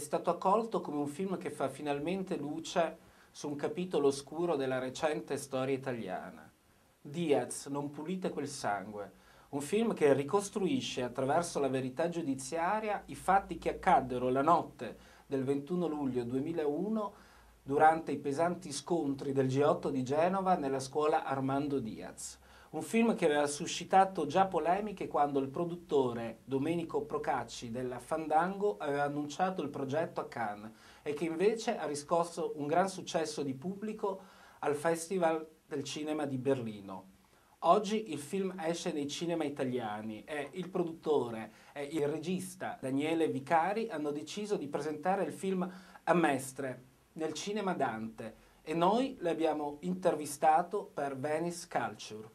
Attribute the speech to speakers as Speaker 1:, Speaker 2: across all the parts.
Speaker 1: stato accolto come un film che fa finalmente luce su un capitolo oscuro della recente storia italiana. Diaz, non pulite quel sangue, un film che ricostruisce attraverso la verità giudiziaria i fatti che accaddero la notte del 21 luglio 2001 durante i pesanti scontri del G8 di Genova nella scuola Armando Diaz. Un film che aveva suscitato già polemiche quando il produttore Domenico Procacci della Fandango aveva annunciato il progetto a Cannes e che invece ha riscosso un gran successo di pubblico al Festival del Cinema di Berlino. Oggi il film esce nei cinema italiani e il produttore e il regista Daniele Vicari hanno deciso di presentare il film a Mestre nel cinema Dante e noi l'abbiamo intervistato per Venice Culture.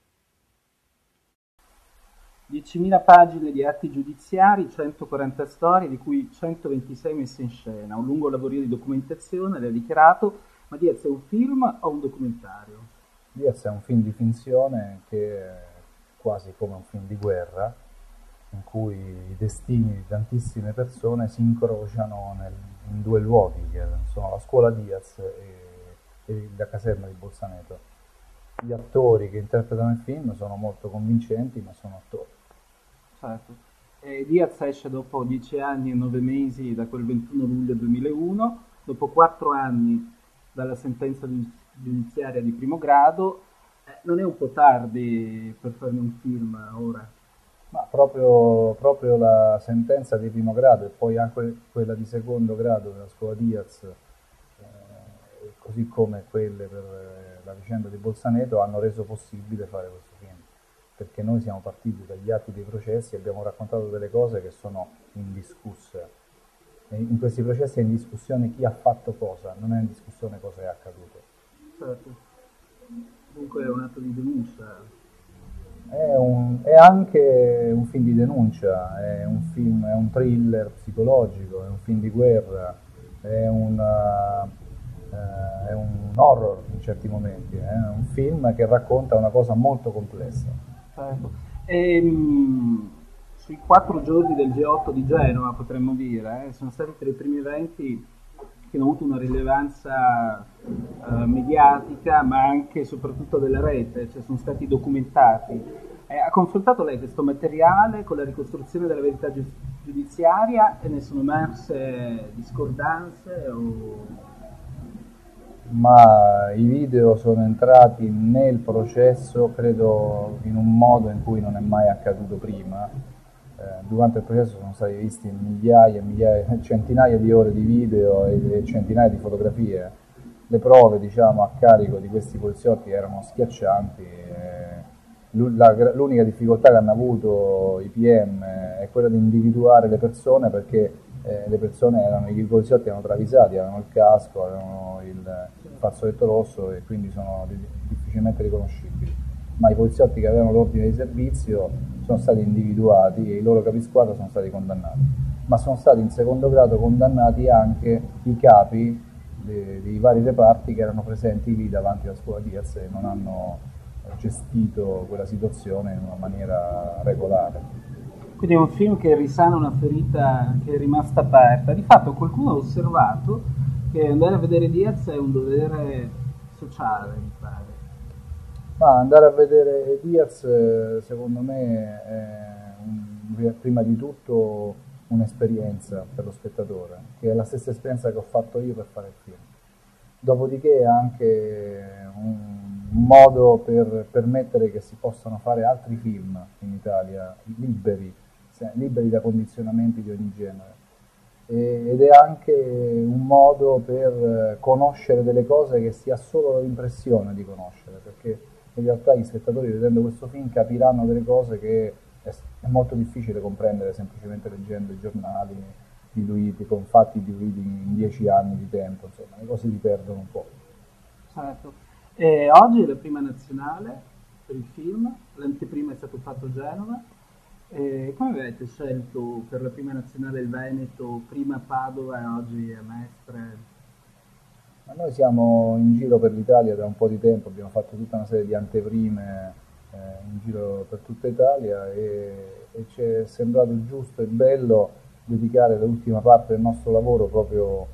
Speaker 1: 10.000 pagine di atti giudiziari, 140 storie, di cui 126 messe in scena, un lungo lavoro di documentazione, l'ha dichiarato, ma Diaz è un film o un documentario?
Speaker 2: Diaz è un film di finzione che è quasi come un film di guerra, in cui i destini di tantissime persone si incrociano in due luoghi, che sono la scuola Diaz e la caserma di Bolzaneto. Gli attori che interpretano il film sono molto convincenti, ma sono attori.
Speaker 1: Certo. E Diaz esce dopo 10 anni e 9 mesi da quel 21 luglio 2001, dopo 4 anni dalla sentenza giudiziaria di primo grado. Non è un po' tardi per farne un film ora?
Speaker 2: Ma proprio la sentenza di primo grado e poi anche quella di secondo grado della scuola Diaz, così come quelle per la vicenda di Bolzaneto, hanno reso possibile fare questo film. Perché noi siamo partiti dagli atti dei processi e abbiamo raccontato delle cose che sono indiscusse. E in questi processi è in discussione chi ha fatto cosa, non è in discussione cosa è accaduto.
Speaker 1: Certo. Comunque è un atto di denuncia.
Speaker 2: È anche un film di denuncia, è un film, è un thriller psicologico, è un film di guerra, è un horror in certi momenti, è un film che racconta una cosa molto complessa.
Speaker 1: Certo. Sui 4 giorni del G8 di Genova, potremmo dire, sono stati tra i primi eventi che hanno avuto una rilevanza mediatica, ma anche e soprattutto della rete, cioè sono stati documentati. Ha confrontato lei questo materiale con la ricostruzione della verità giudiziaria e ne sono emerse discordanze o...
Speaker 2: Ma i video sono entrati nel processo, credo, in un modo in cui non è mai accaduto prima. Durante il processo sono stati visti migliaia e migliaia, centinaia di ore di video e centinaia di fotografie. Le prove, diciamo, a carico di questi poliziotti erano schiaccianti. L'unica difficoltà che hanno avuto i PM è quella di individuare le persone, perché le persone i poliziotti erano travisati, avevano il casco, avevano il fazzoletto rosso e quindi sono difficilmente riconoscibili. Ma i poliziotti che avevano l'ordine di servizio sono stati individuati e i loro capisquadra sono stati condannati. Ma sono stati in secondo grado condannati anche i capi dei vari reparti che erano presenti lì davanti alla scuola Diaz e non hanno gestito quella situazione in una maniera regolare.
Speaker 1: Quindi è un film che risana una ferita che è rimasta aperta. Di fatto qualcuno ha osservato che andare a vedere Diaz è un dovere sociale, mi pare.
Speaker 2: Ma andare a vedere Diaz, secondo me, prima di tutto un'esperienza per lo spettatore, che è la stessa esperienza che ho fatto io per fare il film. Dopodiché è anche un modo per permettere che si possano fare altri film in Italia, liberi da condizionamenti di ogni genere. Ed è anche un modo per conoscere delle cose che si ha solo l'impressione di conoscere, perché in realtà gli spettatori, vedendo questo film, capiranno delle cose che è molto difficile comprendere semplicemente leggendo i giornali diluiti, con fatti diluiti in 10 anni di tempo, insomma, le cose si perdono un po'.
Speaker 1: Certo. E oggi è la prima nazionale per il film, l'anteprima è stato fatto a Genova. E come avete scelto per la prima nazionale il Veneto, prima a Padova e oggi a Mestre?
Speaker 2: Ma noi siamo in giro per l'Italia da un po' di tempo, abbiamo fatto tutta una serie di anteprime in giro per tutta Italia e ci è sembrato giusto e bello dedicare l'ultima parte del nostro lavoro proprio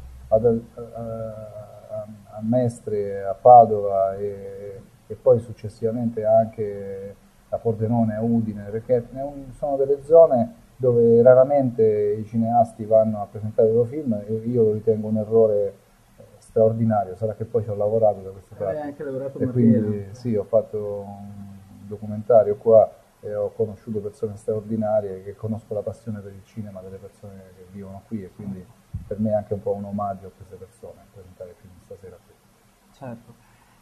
Speaker 2: a Mestre, a Padova e poi successivamente anche a Pordenone, a Udine, perché sono delle zone dove raramente i cineasti vanno a presentare i loro film e io lo ritengo un errore straordinario. Sarà che poi ci ho lavorato da queste
Speaker 3: Hai
Speaker 2: parti
Speaker 3: anche lavorato a
Speaker 2: e
Speaker 3: Matera.
Speaker 2: quindi sì, ho fatto un documentario qua e ho conosciuto persone straordinarie che conosco la passione per il cinema delle persone che vivono qui e quindi per me è anche un po' un omaggio a queste persone presentare il film stasera qui.
Speaker 3: Certo.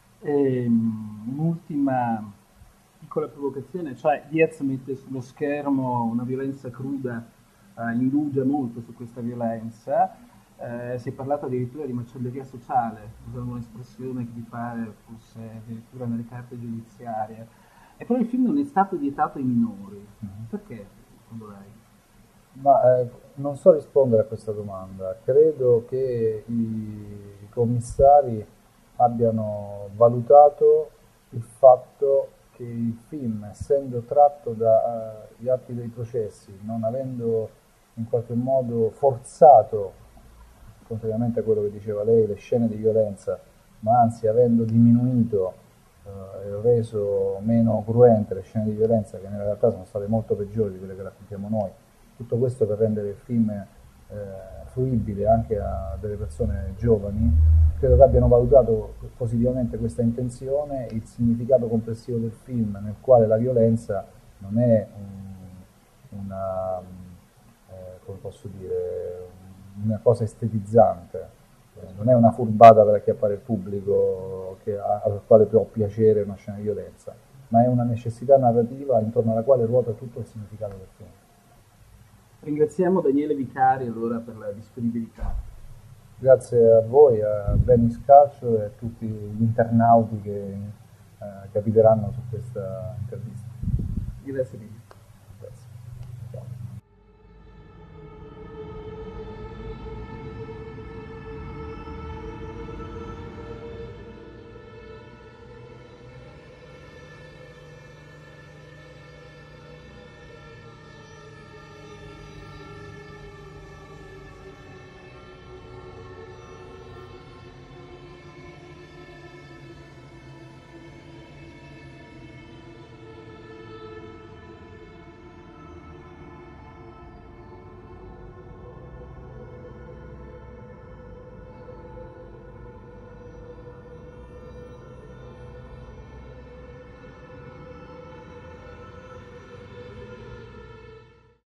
Speaker 3: Un'ultima piccola provocazione, cioè Diaz mette sullo schermo una violenza cruda, indugia molto su questa violenza, si è parlato addirittura di macelleria sociale, usando un'espressione che mi pare fosse addirittura nelle carte giudiziarie, e però il film non è stato vietato ai minori. Perché, secondo lei?
Speaker 2: Ma non so rispondere a questa domanda. Credo che i commissari abbiano valutato il fatto che il film, essendo tratto dagli atti dei processi, non avendo in qualche modo forzato, contrariamente a quello che diceva lei, le scene di violenza, ma anzi avendo diminuito e reso meno cruente le scene di violenza, che nella realtà sono state molto peggiori di quelle che raccontiamo noi, tutto questo per rendere il film fruibile anche a delle persone giovani, credo che abbiano valutato positivamente questa intenzione, il significato complessivo del film, nel quale la violenza non è una, come posso dire, una cosa estetizzante, non è una furbata per acchiappare il pubblico al quale può piacere una scena di violenza, ma è una necessità narrativa intorno alla quale ruota tutto il significato del film.
Speaker 3: Ringraziamo Daniele Vicari allora per la disponibilità.
Speaker 2: Grazie a voi, a Venice Calcio e a tutti gli internauti che capiteranno su questa intervista.
Speaker 3: Grazie mille.